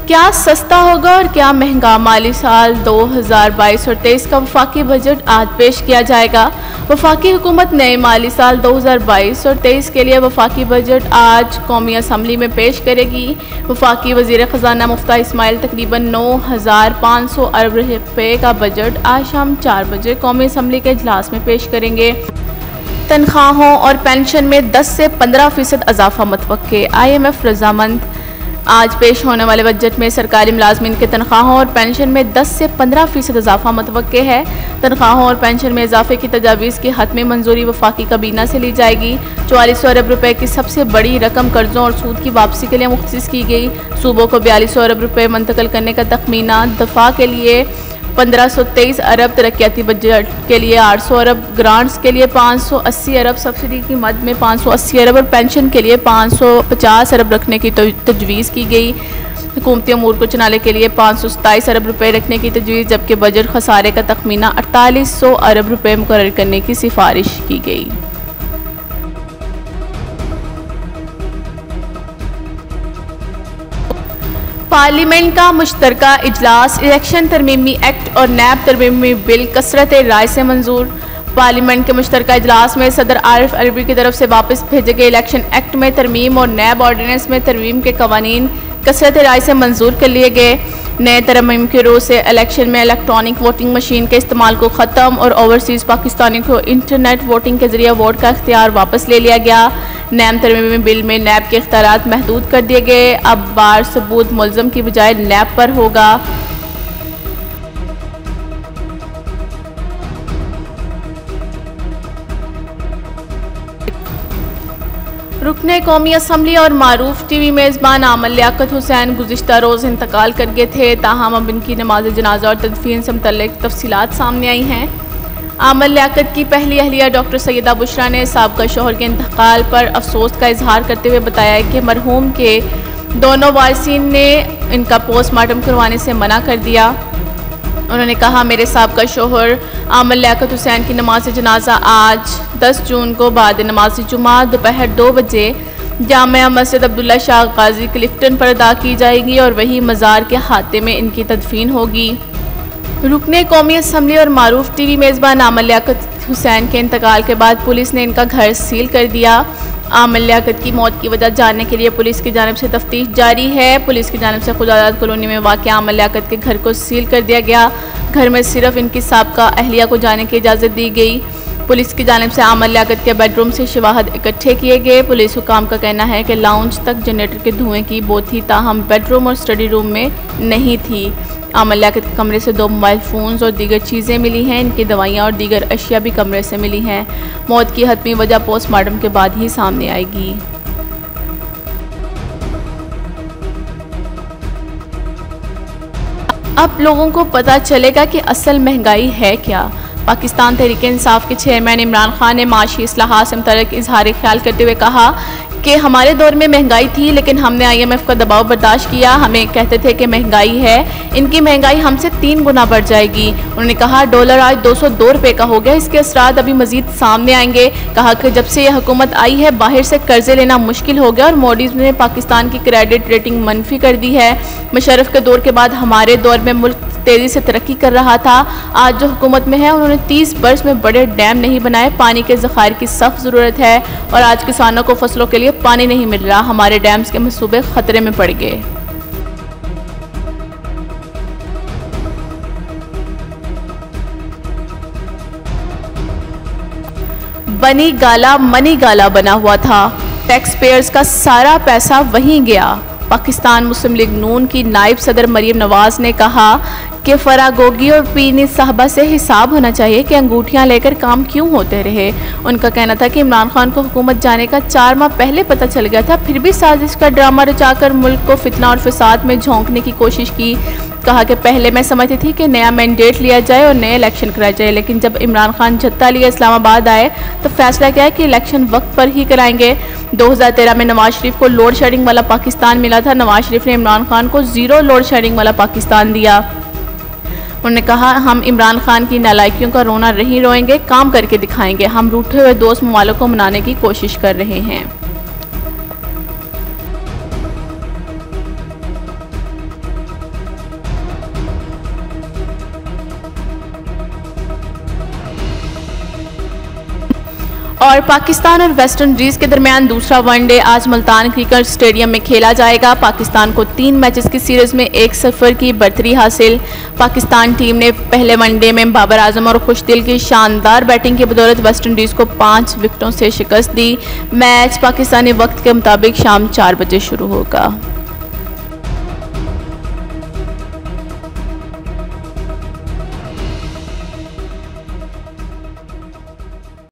क्या सस्ता होगा और क्या महंगा? माली साल 2022 और 23 का वफाकी बजट आज पेश किया जाएगा। वफाकी हुकूमत नए माली साल 2022 और 23 के लिए वफाकी बजट आज कौमी असम्बली में पेश करेगी। वफाकी वज़ीर ख़जाना मुफ्ती इस्माइल तकरीबन 9,500 अरब रुपये का बजट आज शाम 4 बजे कौमी असम्बली के इजलास में पेश करेंगे। तनख्वाहों और पेंशन में 10 से 15% इजाफा मुतवक्के। IMF रजामंद। आज पेश होने वाले बजट में सरकारी मुलाजमीन के तनख्वाहों और पेंशन में 10 से 15% इजाफा मुतवक्के है। तनख्वाहों और पेंशन में इजाफे की तजावीज़ की हतमी मंजूरी वफाकी काबीना से ली जाएगी। 4400 अरब रुपये की सबसे बड़ी रकम कर्जों और सूद की वापसी के लिए मुख्तस की गई। सूबों को 4200 अरब रुपये मुंतकिल करने का तखमीना। दफा के लिए 1523 अरब, तरक्याती बजट के लिए 800 अरब, ग्रांट्स के लिए 580 अरब, सब्सिडी की मद में 580 अरब और पेंशन के लिए 550 अरब रखने की तजवीज़ की गई। हुकूमती अमूर को चलाने के लिए 527 अरब रुपये रखने की तजवीज़, जबकि बजट खसारे का तखमीना 4800 अरब रुपये मुकर्रर करने की सिफारिश की गई। पार्लियामेंट का मुश्तरका इजलास। इलेक्शन तरमीमी एक्ट और नैब तरमीमी बिल कसरत राय से मंजूर। पार्लियामेंट के मुश्तरका इजलास में सदर आरिफ अलवी की तरफ से वापस भेजे गए इलेक्शन एक्ट में तरमीम और नैब ऑर्डिनेंस में तरमीम के कवानीन कसरत राय से मंजूर कर लिए गए। नए तरमीम के रोज़ से इलेक्शन में इलेक्ट्रॉनिक वोटिंग मशीन के इस्तेमाल को ख़त्म और ओवरसीज़ पाकिस्तानी को इंटरनेट वोटिंग के जरिए वोट का इख्तियार वापस ले लिया गया। नैब तरमीमी बिल में नैब के इख्तियारात महदूद कर दिए गए। अब बार सबूत मुल्ज़म की बजाय नैब पर होगा। रुकने कौमी असम्बली और मारूफ टीवी मेज़बान आमल लियाकत हुसैन गुज़िश्ता रोज़ इंतकाल कर गए थे। ताहम अब इनकी नमाज जनाजा और तदफीन से मुतल्लिक़ तफसीलात सामने आई हैं। आमल लियाकत की पहली अहलिया डॉक्टर सैयदा बुशरा ने साबका शौहर के इंतकाल पर अफसोस का इजहार करते हुए बताया कि मरहूम के दोनों वारिसीन ने इनका पोस्टमार्टम करवाने से मना कर दिया। उन्होंने कहा, मेरे साबका शौहर आमल लियाकत हुसैन की नमाज जनाजा आज 10 जून को बाद नमाज जुमा दोपहर 2 बजे जामिया मस्जिद अब्दुल्ला शाह गाजी क्लिफ्टन पर अदा की जाएगी और वही मज़ार के हाथे में इनकी तदफीन होगी। रुकने कौमी असम्बली और मारूफ टीवी मेज़बान आमल लियाकत हुसैन के इंतकाल के बाद पुलिस ने इनका घर सील कर दिया। आमल लियाकत की मौत की वजह जानने के लिए पुलिस की जानिब से तफ्तीश जारी है। पुलिस की जानिब से खुदाबाद कॉलोनी में वाक़ आमल लियाकत के घर को सील कर दिया गया। घर में सिर्फ इनकी साबका अहलिया को जाने की इजाज़त दी गई। पुलिस की जानिब से आमल लियाकत के बेडरूम से शवाहद इकट्ठे किए गए। पुलिस हुकाम का कहना है कि लाउंज तक जनरेटर के धुएं की बो थी, ताहम बेडरूम और स्टडी रूम में नहीं थी। आमल लियाकत के कमरे से 2 मोबाइल फ़ोन्स और दीगर चीज़ें मिली हैं। इनकी दवाइयाँ और दीगर अशिया भी कमरे से मिली हैं। मौत की हतमी वजह पोस्टमार्टम के बाद ही सामने आएगी। अब लोगों को पता चलेगा कि असल महंगाई है क्या। पाकिस्तान तहरीक इंसाफ के चेयरमैन इमरान खान ने माशी इस्लाहात से मुतल्लिक़ इजहार ख्याल करते हुए कहा कि हमारे दौर में महंगाई थी, लेकिन हमने IMF का दबाव बर्दाश्त किया। हमें कहते थे कि महंगाई है, इनकी महंगाई हमसे 3 गुना बढ़ जाएगी। उन्होंने कहा, डॉलर आज 202 रुपये का हो गया, इसके असरात अभी मजीद सामने आएंगे। कहा कि जब से यह हुकूमत आई है बाहर से कर्जे लेना मुश्किल हो गया और मोडीज ने पाकिस्तान की क्रेडिट रेटिंग मनफी कर दी है। मुशर्रफ के दौर के बाद हमारे दौर में मुल्क तेज़ी से तरक्की कर रहा था। आज जो हुकूमत में है उन्होंने 30 बरस में बड़े डैम नहीं बनाए। पानी के ज़खायर की सख्त ज़रूरत है और आज किसानों को फसलों के लिए पानी नहीं मिल रहा। हमारे डैम्स के मंसूबे खतरे में पड़ गए। बनी गाला मनी गाला बना हुआ था। टैक्स पेयर्स का सारा पैसा वहीं गया। पाकिस्तान मुस्लिम लीग नून की नायब सदर मरीम नवाज ने कहा कि फरागोगी और पीनी साहबा से हिसाब होना चाहिए कि अंगूठियां लेकर काम क्यों होते रहे। उनका कहना था कि इमरान खान को हुकूमत जाने का 4 माह पहले पता चल गया था, फिर भी साजिश का ड्रामा रचाकर मुल्क को फितना और फसाद में झोंकने की कोशिश की। कहा कि पहले मैं समझती थी कि नया मैंडेट लिया जाए और नए इलेक्शन कराए जाए, लेकिन जब इमरान खान जत्था लिए इस्लामाबाद आए तो फैसला किया कि इलेक्शन वक्त पर ही कराएंगे। 2013 में नवाज शरीफ को लोड शेडिंग वाला पाकिस्तान मिला था। नवाज शरीफ ने इमरान खान को 0 लोड शेडिंग वाला पाकिस्तान दिया। उन्होंने कहा, हम इमरान खान की नालायकियों का रोना नहीं रोएंगे, काम करके दिखाएंगे। हम रूठे हुए दोस्त ममालिक को मनाने की कोशिश कर रहे हैं। और पाकिस्तान और वेस्ट इंडीज़ के दरमियान दूसरा वनडे आज मुल्तान क्रिकेट स्टेडियम में खेला जाएगा। पाकिस्तान को 3 मैचेस की सीरीज़ में 1-0 की बढ़तरी हासिल। पाकिस्तान टीम ने पहले वनडे में बाबर आजम और खुशदिल की शानदार बैटिंग की बदौलत वेस्ट इंडीज़ को 5 विकेटों से शिकस्त दी। मैच पाकिस्तानी वक्त के मुताबिक शाम 4 बजे शुरू होगा।